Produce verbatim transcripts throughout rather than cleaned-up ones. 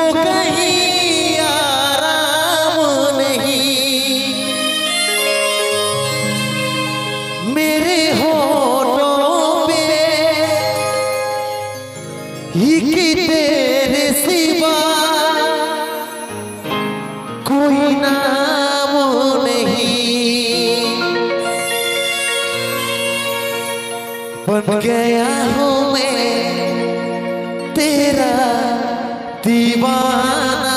कहीं आराम नहीं, मेरे होठों पे ही कि तेरे सिवा कोई नाम नहीं। बन गया हूँ मैं तेरा दीवाना,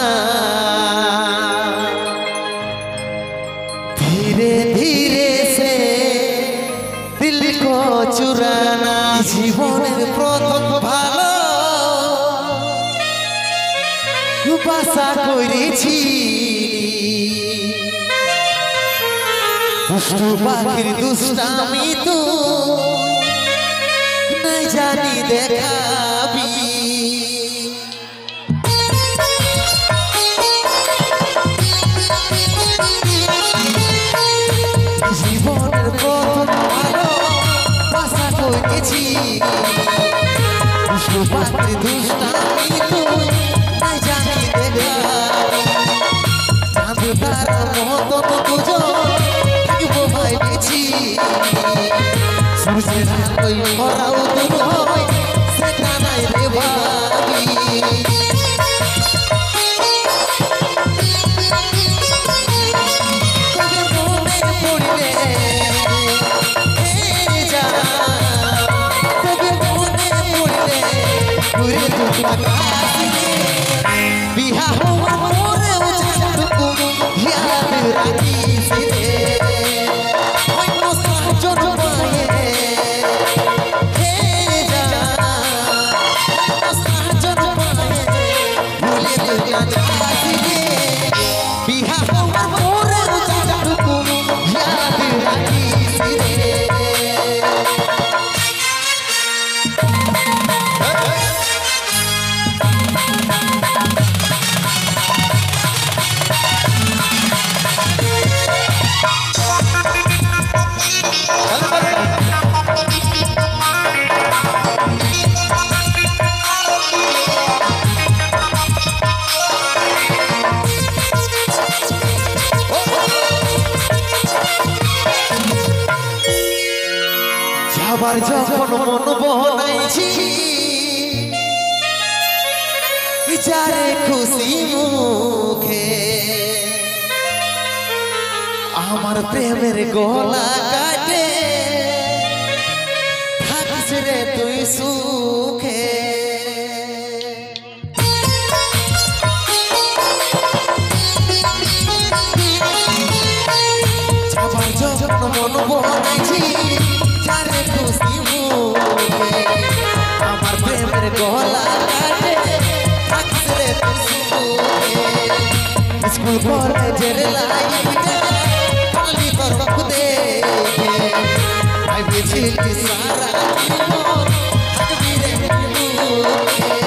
धीरे धीरे से दिल को चुराना। জীবনের প্রথম ভালো বাসা করেছি, দুষ্টু পাখির দুষ্টামি তো নাই জানি দেখাবি। জীবনের প্রথম ভালো বাসা করেছি, দুষ্টু পাখির দুষ্টামি তো নাই জানি দেখাবি। চাঁদ তারা মতন দুজন থাকবো ভাইবেছি, সূর্যের আলোয় ভরা উদয় হয় সেটা নাই রে ভাবি। কবে মনে পড়লে যা, কবে মনে পড়লে ঘুরে দুটা কাছে বিহা হওয়া পরেও জানটুকু ইয়াদ রাখিস রে। অন্য সাজন পায়ে হে যা, অন্য সাজন পায়ে ভুলে দুটা কাছে বিহা হওয়া পরেও জানটুকু ইয়াদ রাখিস রে। আবার যখন মন বনাইছি যারে খুশি মুখে, আমার প্রেমের গলা কাটে থাকিস রে তুই সুখে। আবার যখন মন বনাইছি যারে খুশি মুখে, আমার প্রেমের গলা কাটে থাকিস রে তুই সুখে। স্কুল কলেজের লাইফটা খালি তোর দেখে ভেবেছিলি সারা জীবন থাকবি রে মুখে।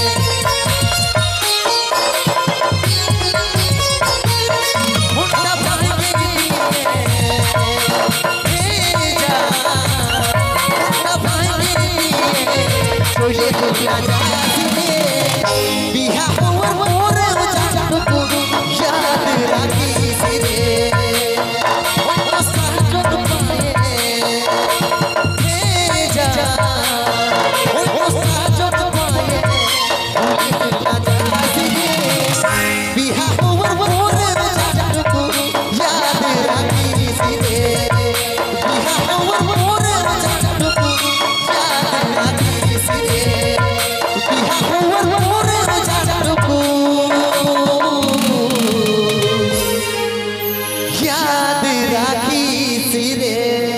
মনটা ভাঙে গিয়ে চলে দুটা যাবে বিহা হওয়ার পরেও জানটুকু ইয়াদ রাখিস রে। অন্য সাজন পায়ে হে যা, অন্য সাজন পায়ে ভুলে দুটা যাবে বিহা হওয়ার পরেও জানটুকু ইয়াদ রাখিস রে। বিহা হওয়ার পরেও জানটুকু ইয়াদ রাখিস রে। বিহা হওয়ার পরেও জানটুকু ইয়াদ রাখিস রে।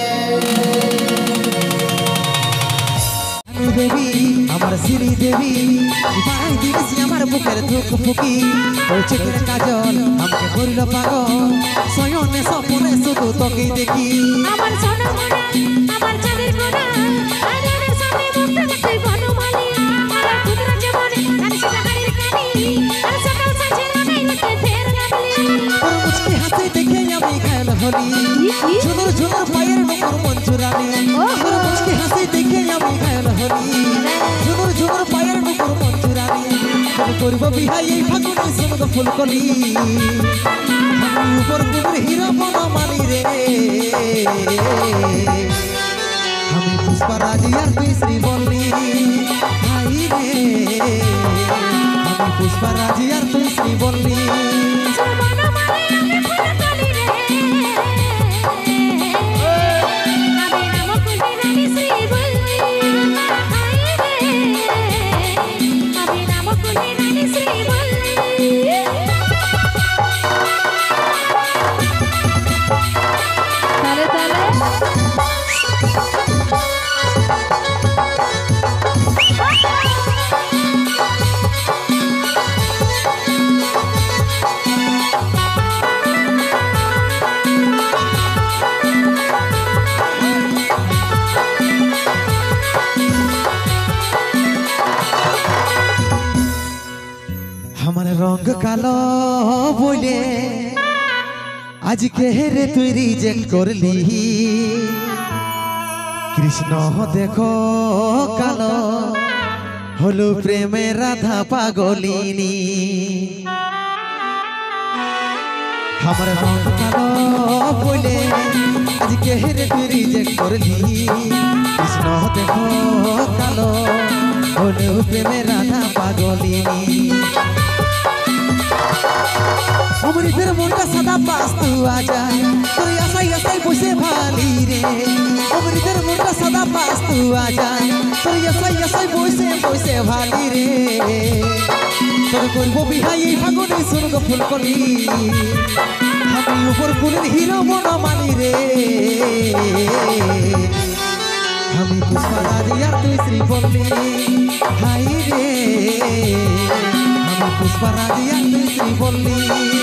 দেবী আমার শ্রী দেবী মাই দিয়েছি আমার বুকের ধুক ফুকি, ওই চোখের কাজল আমাকে করিল পাগল, শয়নে স্বপ্নে শুধু তোকেই দেখি। আমার সোনা মোনা আমার চাঁদের কোনা আয়নার সামনে মুখটা তুই বনমালী, আমার কুদরা জীবনে আর সদাগরের কানি, আর সকাল সাজে লাগাই লতে ফের গাবলি। তোর মুচকি হাসি দেখে আমি ঘায়ল হলি, ঝুনুর ঝুনুর পায়ের নূপুর মঞ্জুরানি। তোর মুচকি হাসি দেখে আমি ঘায়ল হলি ঝুমুর ঝুমুর পায়ের নুপুর মঞ্জুরানি তবে করব বিহাই এই ফাগুনে সুন্দর ফুলকলি আমি উপর কুমুর হিরো বনমালী রে আমি পুষ্পারাজি আর তুই শ্রীবল্লী হাই রে আমি পুষ্পারাজি আর তুই শ্রীবল্লী আমার রঙ কালো বলে আজকে রে তুই রিজেক্ট করলি কৃষ্ণ দেখো কালো হলো প্রেমে রাধা পাগলিনী আমার রঙ কালো বলে আজকে রে তুই রিজেক্ট করলি কৃষ্ণ দেখো কালো হলো প্রেমে রাধা পাগলিনী অমৃতের মনটা সাদা পাস্তু আজায় তোর আশাই আশাই বসে ভালি রে অমৃতের মনটা সাদা পাস্তু আজায় তোর আশাই আশাই বসে বসে ভালি রে তোর করব বিহাই এই ফাগুনে সুরগ ফুলকলি আমি উপর কুলের হিরো বনমালী রে আমি পুষ্পারাজি আর তুই শ্রীবল্লী হাই রে আমি পুষ্পারাজি আর তুই শ্রীবল্লী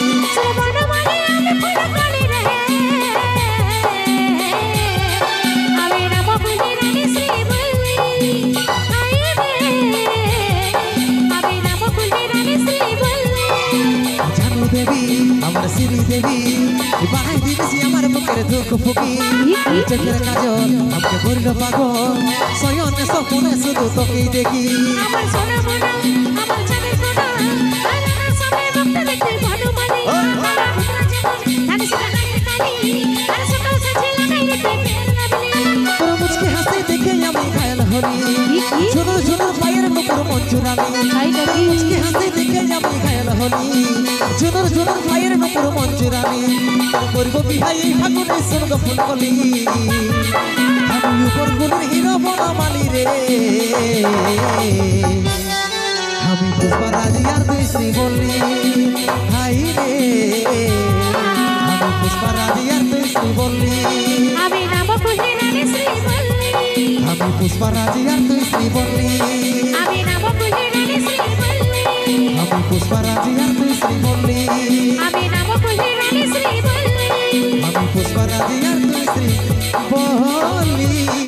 জানো দেবী আমার শ্রী দেবী বাহাই দিয়েছি আমার বুকের দুঃখ ফুকি চোখের কাজল আমাকে করিল পাগল শয়নে স্বপ্নে শুধু তোকেই দেখি আমার সোনা মোনা আমার চাঁদের কোনা আয়নার সামনে মুখটা দেখতে ভানুমালি আমার পুত্র জীবন জানি সেটা হাতের কালি আর সকাল সাথে লাগাই রেখে ফের নাবলি তোর মুচকি হাসি দেখে আমি ঘায়ল হলি ঝুনুর ঝুনুর পায়ের নুপুর মঞ্জুরানি তোর মুচকি হাসি দেখে আমি ঘায়ল হলি ঝুনুর ঝুনুর পায়ের নুপুর মঞ্জুরানি তোর করব বিহাই এই ফাগুনে সুন্দর ফুলকলি আমি উপর কুলের হিরো বনমালী রে আমি পুষ্পারাজি আর তুই শ্রীবল্লী হাই রে আমি পুষ্পারাজি আর তুই শ্রীবল্লী আমি নাম খুঁজে রানী শ্রীবল্লী আমি পুষ্পারাজি আর তুই শ্রীবল্লী আমি নাম খুঁজে রানী শ্রীবল্লী আমি পুষ্পারাজি আর তুই শ্রীবল্লী আমি নাম খুঁজে রানী শ্রীবল্লী আমি পুষ্পারাজি আর তুই শ্রীবল্লী